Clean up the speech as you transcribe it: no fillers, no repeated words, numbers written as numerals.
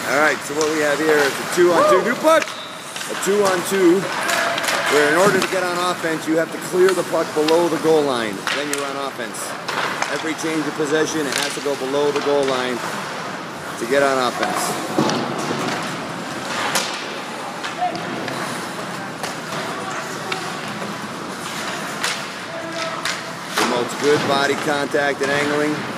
Alright, so what we have here is a 2-on-2 new puck. A 2-on-2, where in order to get on offense, you have to clear the puck below the goal line. Then you're on offense. Every change of possession, it has to go below the goal line to get on offense. Promotes good body contact and angling.